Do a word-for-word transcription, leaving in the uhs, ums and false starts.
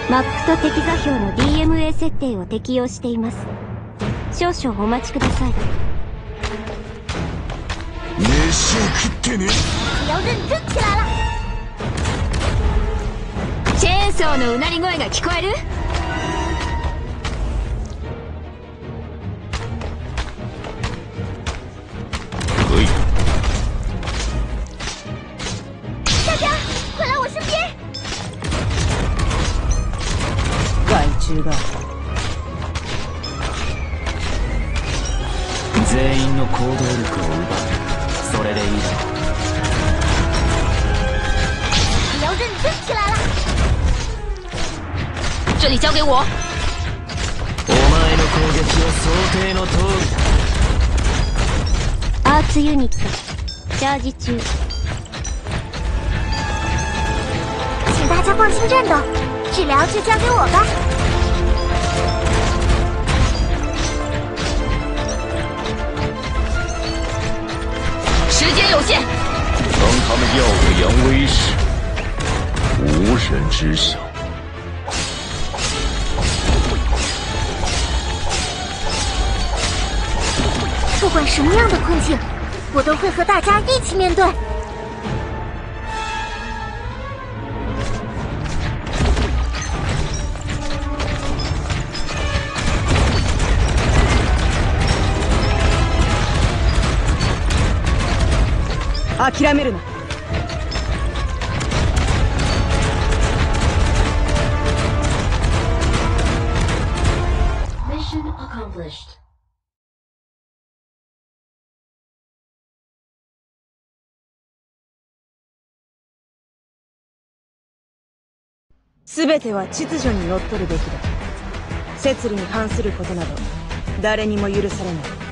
マップと敵座標の ディーエムエー 設定を適用しています。少々お待ちください。 飯を食ってね。 要认真起来了。 チェーンソーのうなり声が聞こえる？ 可以。 大家快来我身边。 害虫が全員の行動力を奪う。それでいいだろう。 你要认真起来了。 这里交给我。 お前の攻撃は想定の通りだ。アーツユニットチャージ中。 请大家放心战斗，治疗就交给我吧。 时间有限。 当他们耀武扬威时，无人知晓。 不管什么样的困境，我都会和大家一起面对。 諦めるな。すべては秩序にのっとるべきだ。摂理に反することなど誰にも許されない。